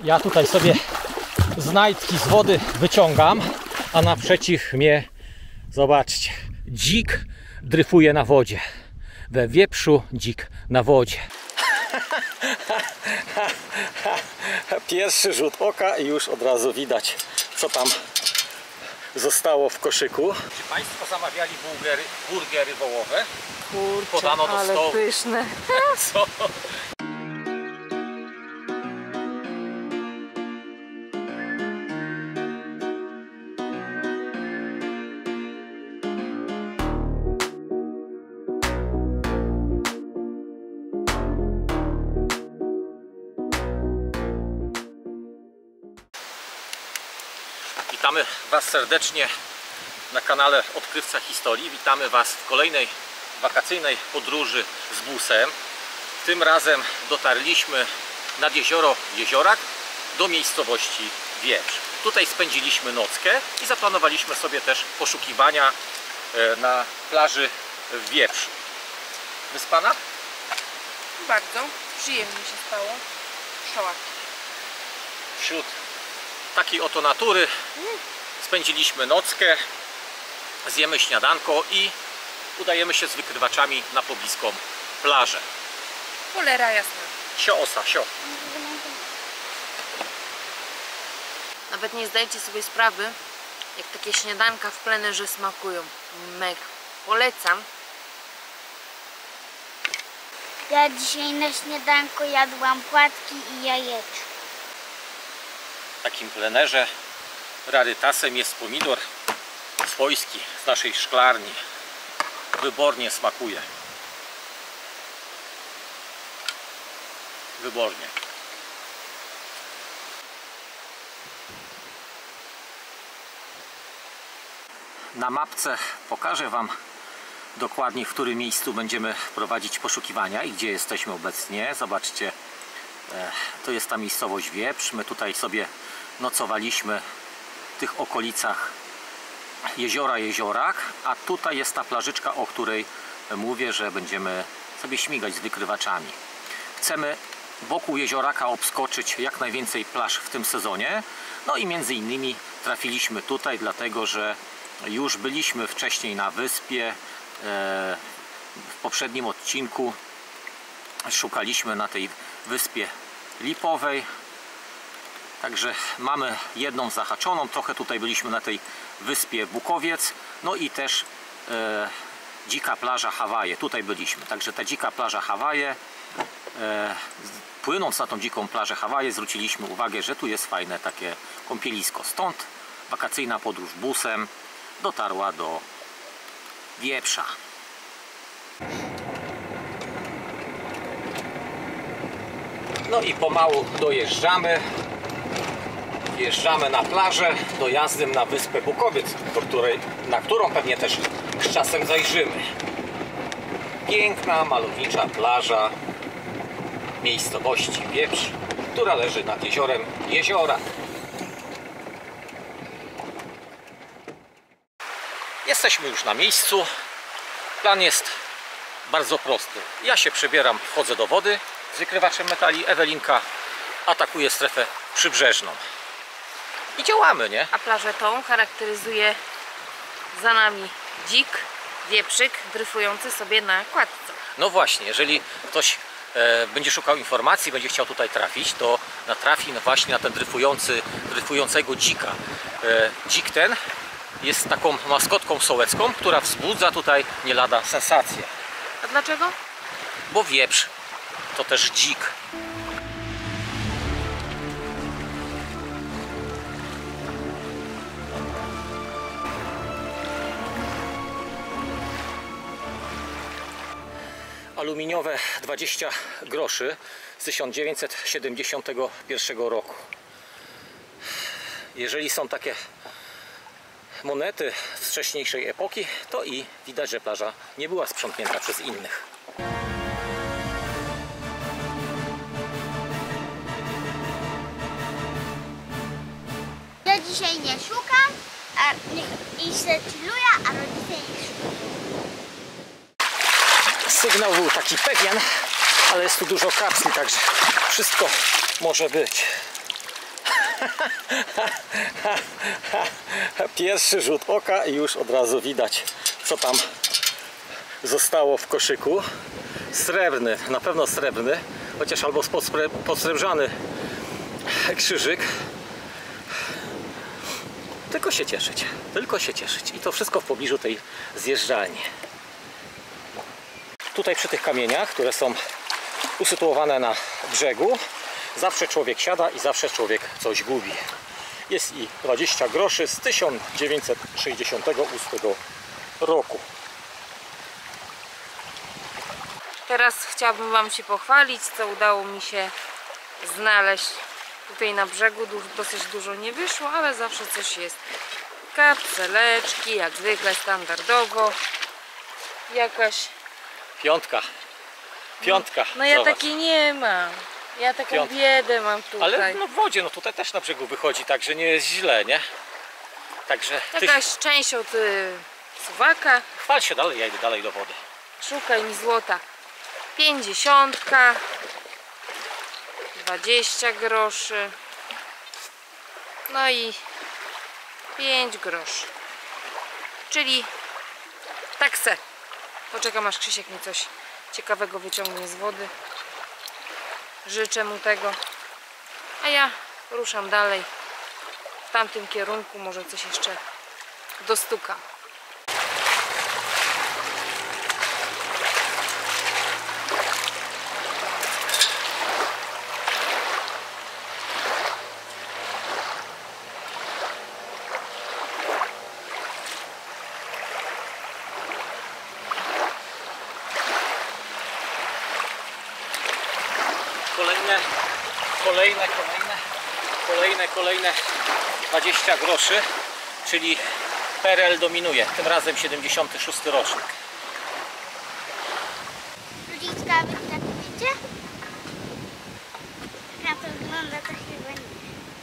Ja tutaj sobie znajdki z wody wyciągam, a naprzeciw mnie, zobaczcie, dzik dryfuje na wodzie. We wieprzu dzik na wodzie. Pierwszy rzut oka i już od razu widać, co tam zostało w koszyku. Czy Państwo zamawiali burgery wołowe? Kurczę, podano do ale stołu. pyszne. Co? Witamy Was serdecznie na kanale Odkrywca Historii. Witamy Was w kolejnej wakacyjnej podróży z busem. Tym razem dotarliśmy nad jezioro Jeziorak do miejscowości Wieprz. Tutaj spędziliśmy nockę i zaplanowaliśmy sobie też poszukiwania na plaży w Wieprzu. Wyspana? Bardzo przyjemnie się stało. Szałaki. Wśród takiej oto natury spędziliśmy nockę, zjemy śniadanko i udajemy się z wykrywaczami na pobliską plażę. Cholera jasna. Sio osa, sio. Nawet nie zdajecie sobie sprawy, jak takie śniadanka w plenerze smakują. Mega. Polecam. Ja dzisiaj na śniadanko jadłam płatki i jajeczko. W takim plenerze rarytasem jest pomidor swojski z naszej szklarni. Wybornie smakuje. Wybornie. Na mapce pokażę Wam dokładnie, w którym miejscu będziemy prowadzić poszukiwania i gdzie jesteśmy obecnie. Zobaczcie, to jest ta miejscowość Wieprz. My tutaj sobie nocowaliśmy w tych okolicach jeziora Jeziorak, a tutaj jest ta plażyczka, o której mówię, że będziemy sobie śmigać z wykrywaczami. Chcemy wokół jezioraka obskoczyć jak najwięcej plaż w tym sezonie. No i między innymi trafiliśmy tutaj, dlatego że już byliśmy wcześniej na wyspie. W poprzednim odcinku szukaliśmy na tej wyspie Lipowej. Także mamy jedną zahaczoną. Trochę tutaj byliśmy na tej wyspie Bukowiec. No i też dzika plaża Hawaje. Tutaj byliśmy. Także ta dzika plaża Hawaje. Płynąc na tą dziką plażę Hawaje zwróciliśmy uwagę, że tu jest fajne takie kąpielisko. Stąd wakacyjna podróż busem dotarła do Wieprza. No i pomału dojeżdżamy. Wjeżdżamy na plażę dojazdem na wyspę Bukowiec, na którą pewnie też z czasem zajrzymy. Piękna, malownicza plaża miejscowości Wieprz, która leży nad jeziorem Jeziorak. Jesteśmy już na miejscu. Plan jest bardzo prosty. Ja się przebieram, wchodzę do wody z wykrywaczem metali. Ewelinka atakuje strefę przybrzeżną. I działamy, nie? A plażę tą charakteryzuje za nami dzik, wieprzyk dryfujący sobie na kładce. No właśnie, jeżeli ktoś będzie szukał informacji, będzie chciał tutaj trafić, to natrafi właśnie na ten dryfującego dzika. Dzik ten jest taką maskotką sołecką, która wzbudza tutaj nie lada sensację. A dlaczego? Bo wieprz to też dzik. Aluminiowe 20 groszy z 1971 roku. Jeżeli są takie monety z wcześniejszej epoki, to i widać, że plaża nie była sprzątnięta przez innych. Ja dzisiaj nie szukam, i się chilluję, a rodzice nie szukają. Sygnał był taki pewien, ale jest tu dużo kapsli, także wszystko może być. Pierwszy rzut oka i już od razu widać, co tam zostało w koszyku. Srebrny, na pewno srebrny, chociaż albo posrebrzany krzyżyk. Tylko się cieszyć, tylko się cieszyć. I to wszystko w pobliżu tej zjeżdżalni. Tutaj przy tych kamieniach, które są usytuowane na brzegu, zawsze człowiek siada i zawsze człowiek coś gubi. Jest i 20 groszy z 1968 roku. Teraz chciałabym Wam się pochwalić, co udało mi się znaleźć tutaj na brzegu. Dosyć dużo nie wyszło, ale zawsze coś jest. Kapseleczki, jak zwykle standardowo. Jakaś... Piątka. Piątka. No ja Zobacz. takiej nie mam. Ja taką Piątka. biedę mam tutaj. Ale no w wodzie, no tutaj też na brzegu wychodzi, także nie jest źle, nie? Także ty Jakaś część od suwaka. chwal się dalej, ja idę dalej do wody. Szukaj mi złota. 50, 20 groszy, no i 5 groszy, czyli tak se. Poczekam, aż Krzysiek mi coś ciekawego wyciągnie z wody. Życzę mu tego, a ja ruszam dalej w tamtym kierunku, może coś jeszcze dostukam. Kolejne 20 groszy, czyli PRL dominuje, tym razem 76 rocznik. Ludziczka, wy tak wiecie? Jak na to wygląda, to chyba nie.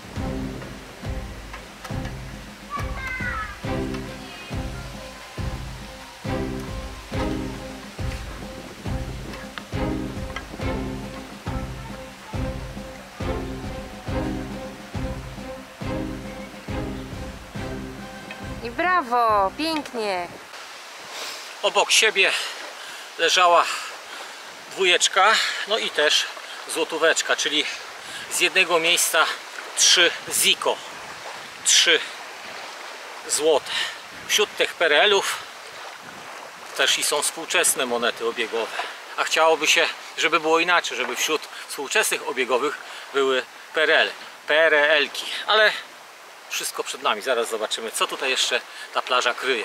I brawo, pięknie. Obok siebie leżała dwójeczka, no i też złotóweczka, czyli z jednego miejsca 3 ziko, 3 złote. Wśród tych PRL-ów też i są współczesne monety obiegowe, a chciałoby się, żeby było inaczej, żeby wśród współczesnych obiegowych były PRL-ki, ale wszystko przed nami, zaraz zobaczymy, co tutaj jeszcze ta plaża kryje.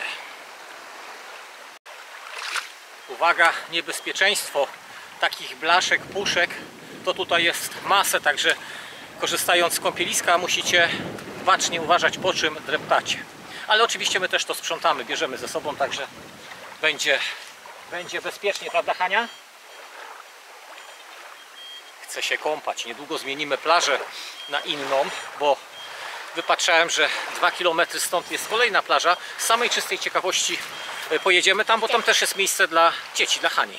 Uwaga, niebezpieczeństwo takich blaszek, puszek to tutaj jest masę, także korzystając z kąpieliska musicie bacznie uważać, po czym dreptacie. Ale oczywiście my też to sprzątamy, bierzemy ze sobą, także będzie bezpiecznie, prawda Hania? Chce się kąpać, niedługo zmienimy plażę na inną, bo wypatrzałem, że 2 km stąd jest kolejna plaża. Z samej czystej ciekawości pojedziemy tam, bo tam też jest miejsce dla dzieci, dla Hani.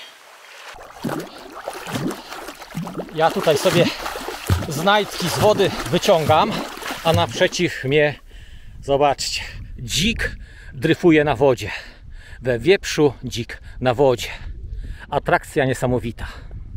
Ja tutaj sobie znajdźki z wody wyciągam, a naprzeciw mnie, zobaczcie, dzik dryfuje na wodzie. We wieprzu dzik na wodzie. Atrakcja niesamowita.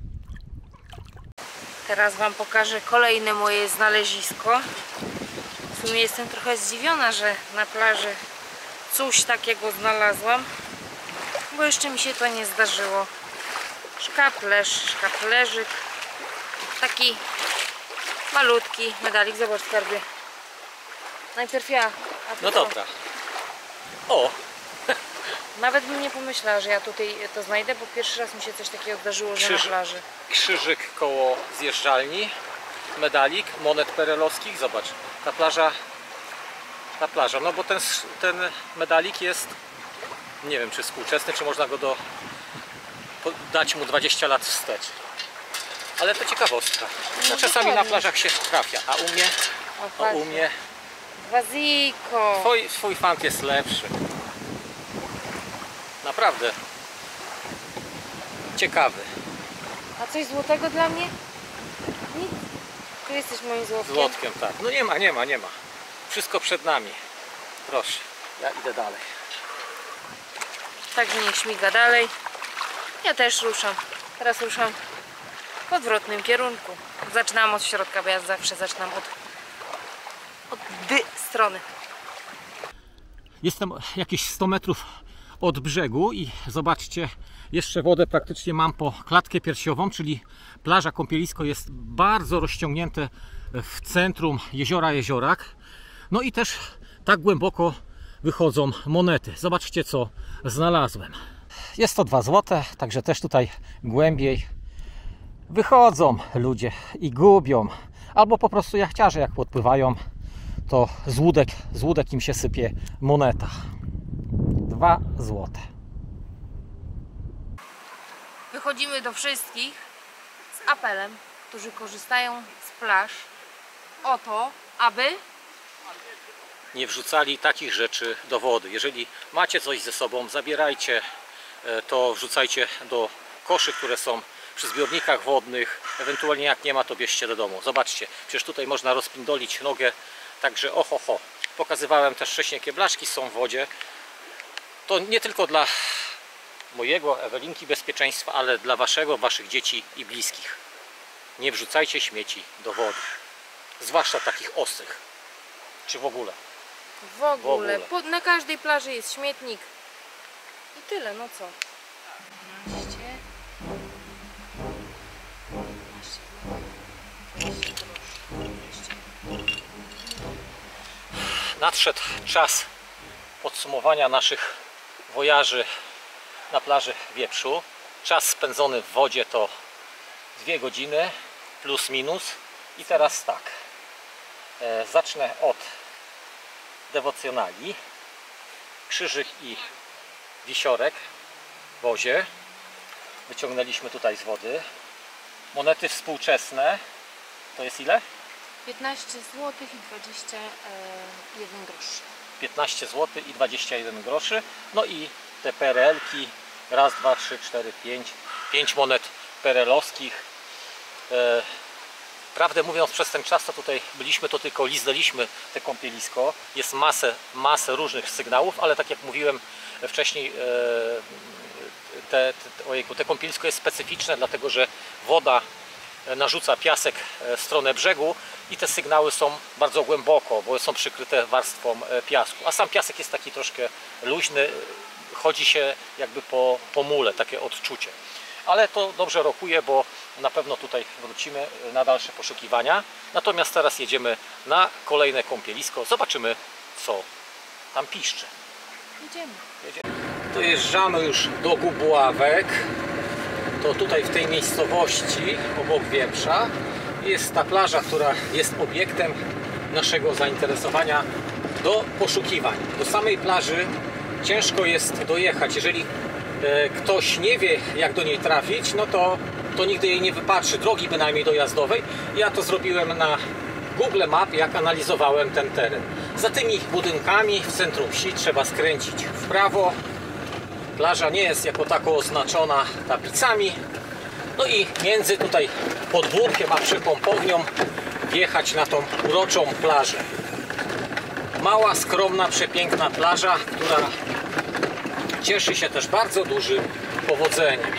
Teraz Wam pokażę kolejne moje znalezisko. W sumie jestem trochę zdziwiona, że na plaży coś takiego znalazłam, bo jeszcze mi się to nie zdarzyło. Szkaplerzyk, taki malutki medalik. Zobacz, skarbie. Najpierw ja. A ty No co? dobra. O! Nawet bym nie pomyślała, że ja tutaj to znajdę, bo pierwszy raz mi się coś takiego zdarzyło, że na plaży. Krzyżyk koło zjeżdżalni, medalik, monet perelowskich. Zobacz, ta plaża, no bo ten medalik jest, nie wiem czy współczesny, czy można go dać mu 20 lat wstecz. Ale to ciekawostka. No, czasami na plażach się trafia, a u mnie Waziko. twój fant jest lepszy. Naprawdę ciekawy. A coś złotego dla mnie? Nic. Tu jesteś moim złotkiem. Złotkiem, tak. No nie ma. Wszystko przed nami. Proszę, ja idę dalej. Także niech śmiga dalej. Ja też ruszam. Teraz ruszam w odwrotnym kierunku. Zaczynam od środka, bo ja zawsze zaczynam od strony. Jestem jakieś 100 metrów od brzegu i zobaczcie, jeszcze wodę praktycznie mam po klatkę piersiową, czyli plaża, kąpielisko jest bardzo rozciągnięte w centrum jeziora Jeziorak. No i też tak głęboko wychodzą monety. Zobaczcie, co znalazłem. Jest to 2 złote, także też tutaj głębiej wychodzą ludzie i gubią. Albo po prostu jachciarze jak podpływają, to z łódek im się sypie moneta. 2 złote. Wychodzimy do wszystkich z apelem, którzy korzystają z plaż, o to, aby Nie wrzucali takich rzeczy do wody. Jeżeli macie coś ze sobą, zabierajcie to, wrzucajcie do koszy, które są przy zbiornikach wodnych. Ewentualnie jak nie ma, to bierzcie do domu. Zobaczcie, przecież tutaj można rozpindolić nogę. Także oho. Pokazywałem też wcześniej, jakie blaszki są w wodzie. To nie tylko dla mojego, Ewelinki bezpieczeństwa, ale dla waszych dzieci i bliskich. Nie wrzucajcie śmieci do wody. Zwłaszcza takich ostrych. Czy w ogóle. w ogóle. Na każdej plaży jest śmietnik. I tyle, no co? 12. Nadszedł czas podsumowania naszych wojaży na plaży Wieprzu. Czas spędzony w wodzie to 2 godziny plus minus. I teraz tak, zacznę od dewocjonali. Krzyżyk i wisiorek w wozie wyciągnęliśmy tutaj z wody. Monety współczesne to jest ile? 15 zł i 21 groszy. 15 zł i 21 groszy. No i te PRL-ki, raz, 2, 3, 4, 5 monet PRL-owskich. Prawdę mówiąc, przez ten czas, co tutaj byliśmy, to tylko liznęliśmy te kąpielisko. Jest masę różnych sygnałów, ale tak jak mówiłem wcześniej, te kąpielisko jest specyficzne, dlatego że woda narzuca piasek w stronę brzegu i te sygnały są bardzo głęboko, bo są przykryte warstwą piasku. A sam piasek jest taki troszkę luźny, chodzi się jakby po mule, takie odczucie. Ale to dobrze rokuje, bo na pewno tutaj wrócimy na dalsze poszukiwania. Natomiast teraz jedziemy na kolejne kąpielisko. Zobaczymy, co tam piszczy. Idziemy. Dojeżdżamy już do Gubławek. To tutaj w tej miejscowości obok Wieprza jest ta plaża, która jest obiektem naszego zainteresowania do poszukiwań. Do samej plaży ciężko jest dojechać. Jeżeli ktoś nie wie, jak do niej trafić, no to nigdy jej nie wypatrzy, drogi bynajmniej dojazdowej. Ja to zrobiłem na Google Map, jak analizowałem ten teren. Za tymi budynkami w centrum wsi trzeba skręcić w prawo. Plaża nie jest jako tako oznaczona tablicami. No i między tutaj podwórkiem a przypompownią wjechać na tą uroczą plażę. Mała, skromna, przepiękna plaża, która cieszy się też bardzo dużym powodzeniem.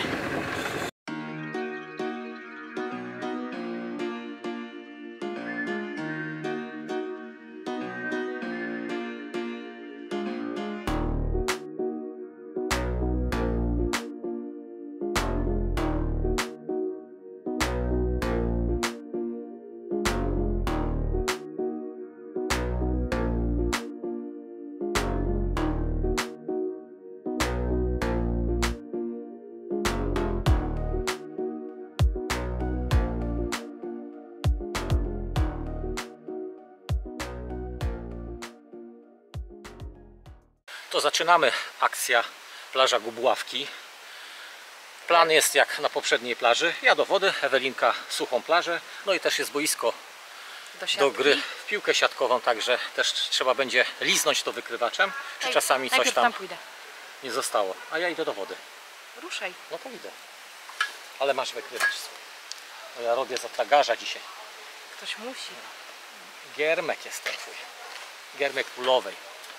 To zaczynamy akcja plaża Gubławki. Plan jest jak na poprzedniej plaży. Ja do wody, Ewelinka suchą plażę. No i też jest boisko do gry w piłkę siatkową, także też trzeba będzie liznąć to wykrywaczem. Czy czasami coś tam nie zostało. A ja idę do wody. Ruszaj. No to idę. Ale masz wykrywacz swój. No ja robię za tragarza dzisiaj. Ktoś musi. Giermek jest ten twój. Giermek królowej.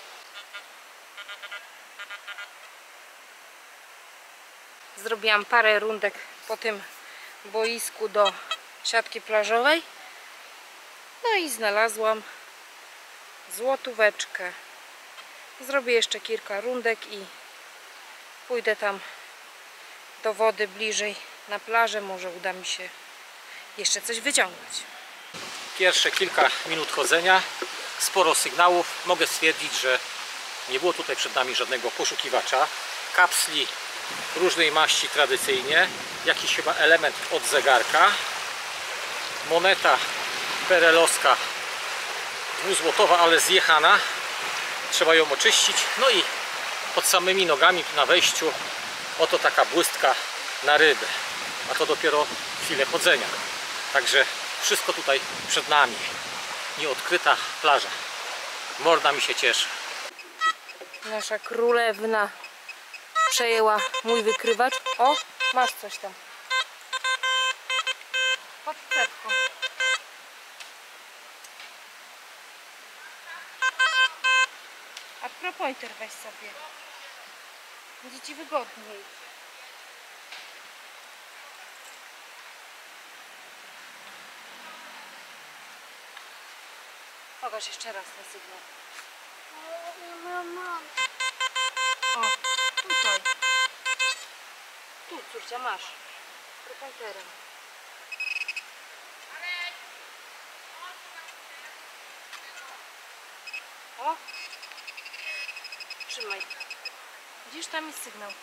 Zrobiłam parę rundek po tym boisku do siatki plażowej. No i znalazłam złotóweczkę. Zrobię jeszcze kilka rundek i pójdę tam do wody bliżej na plażę. Może uda mi się jeszcze coś wyciągnąć. Pierwsze kilka minut chodzenia, sporo sygnałów. Mogę stwierdzić, że nie było tutaj przed nami żadnego poszukiwacza. Kapsli różnej maści tradycyjnie, jakiś chyba element od zegarka, moneta perelowska dwuzłotowa, ale zjechana, trzeba ją oczyścić. No i pod samymi nogami na wejściu oto taka błystka na rybę, a to dopiero chwilę chodzenia, także wszystko tutaj przed nami, nieodkryta plaża. Morda mi się cieszy. Nasza królewna przejęła mój wykrywacz. O, masz coś tam. Pod cewką. A propointer weź sobie. Będzie ci wygodniej. Pokaż jeszcze raz ten sygnał. Mamo. O, tutaj. Tu, córcia, masz. Propointerem. O! Trzymaj. Widzisz, tam jest sygnał.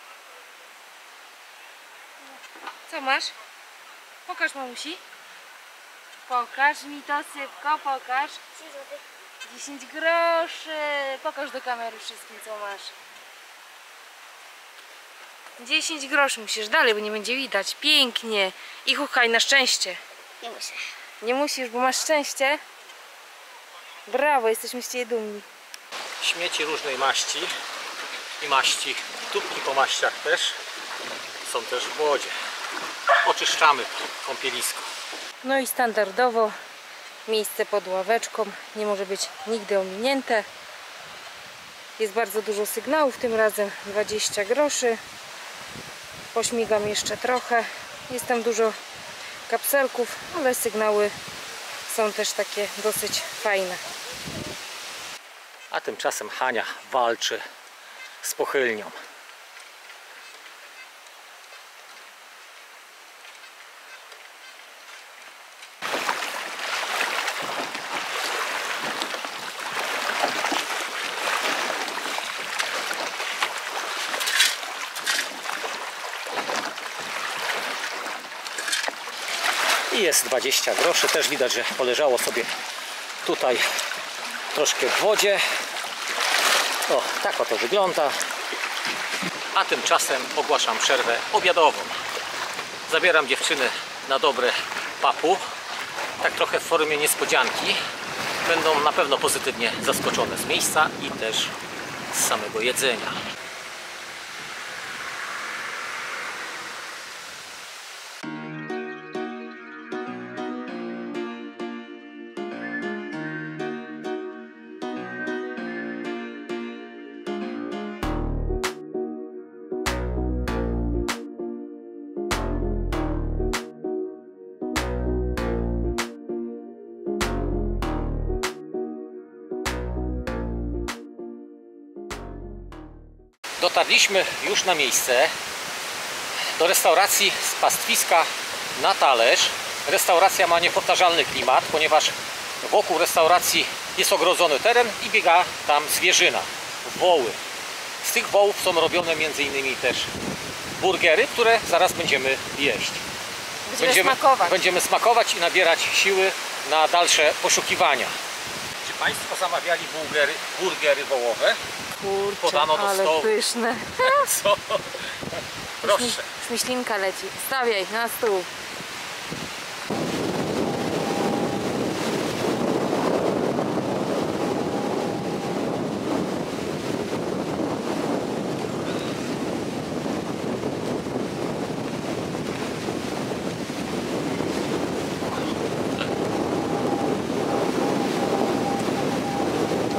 Co masz? Pokaż mamusi. Pokaż mi to szybko, pokaż. 3 złotych. 10 groszy. Pokaż do kamery wszystkim, co masz. 10 groszy musisz dalej, bo nie będzie widać. Pięknie. I chuchaj na szczęście. Nie muszę. Nie musisz, bo masz szczęście. Brawo, jesteśmy z ciebie dumni. Śmieci różnej maści i maści, tubki po maściach też są też w wodzie. Oczyszczamy kąpielisko. No i standardowo miejsce pod ławeczką nie może być nigdy ominięte. Jest bardzo dużo sygnałów, tym razem 20 groszy. Pośmigam jeszcze trochę. Jest tam dużo kapselków, ale sygnały są też takie dosyć fajne. A tymczasem Hania walczy z pochylnią. I jest 20 groszy. Też widać, że poleżało sobie tutaj troszkę w wodzie. O, tak oto wygląda. A tymczasem ogłaszam przerwę obiadową. Zabieram dziewczyny na dobre papu. Tak trochę w formie niespodzianki. Będą na pewno pozytywnie zaskoczone z miejsca i też z samego jedzenia. Dotarliśmy już na miejsce, do restauracji z pastwiska na talerz. Restauracja ma niepowtarzalny klimat, ponieważ wokół restauracji jest ogrodzony teren i biega tam zwierzyna, woły. Z tych wołów są robione m.in. też burgery, które zaraz będziemy jeść. Będziemy smakować i nabierać siły na dalsze poszukiwania. Czy Państwo zamawiali burgery wołowe? Kurczę, Podano do ale stołu. pyszne. Co? Proszę. Śmiślinka leci. Stawiaj na stół.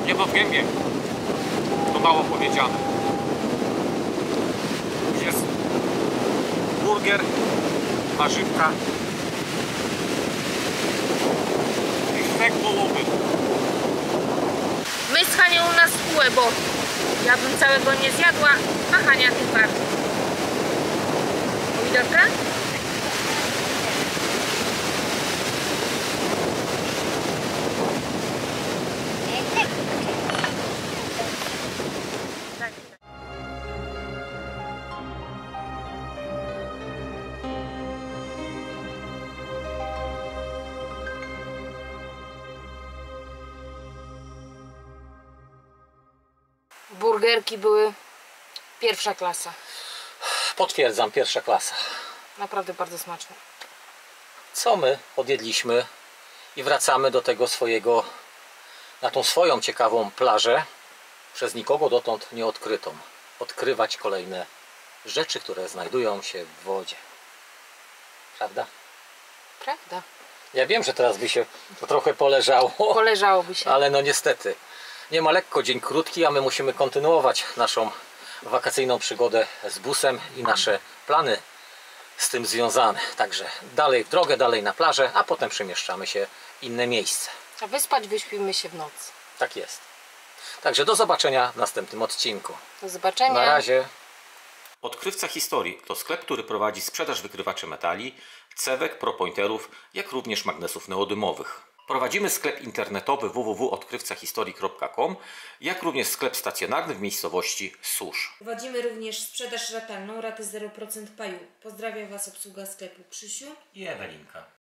Niebo w gębie. To mało powiedziane. Jest burger, warzywka i stek wołowy. My z Hanią na spółę, bo ja bym całego nie zjadła, a Hania tym bardziej. Pomidorka? Tak. Burgerki były pierwsza klasa. Potwierdzam, pierwsza klasa. Naprawdę bardzo smaczne. Co my odjedliśmy i wracamy do tego swojego, na tą swoją ciekawą plażę, przez nikogo dotąd nieodkrytą. Odkrywać kolejne rzeczy, które znajdują się w wodzie. Prawda? Prawda? Ja wiem, że teraz by się to trochę poleżało, Poleżałoby się. ale no niestety. Nie ma lekko, dzień krótki, a my musimy kontynuować naszą wakacyjną przygodę z busem i nasze plany z tym związane. Także dalej w drogę, dalej na plażę, a potem przemieszczamy się w inne miejsce. A wyspać wyśpimy się w nocy. Tak jest. Także do zobaczenia w następnym odcinku. Do zobaczenia. Na razie. Odkrywca Historii to sklep, który prowadzi sprzedaż wykrywaczy metali, cewek, propointerów, jak również magnesów neodymowych. Prowadzimy sklep internetowy www.odkrywcahistorii.com, jak również sklep stacjonarny w miejscowości Susz. Prowadzimy również sprzedaż ratalną, raty 0% paju. Pozdrawiam Was obsługa sklepu Krzysiu I Ewelinka.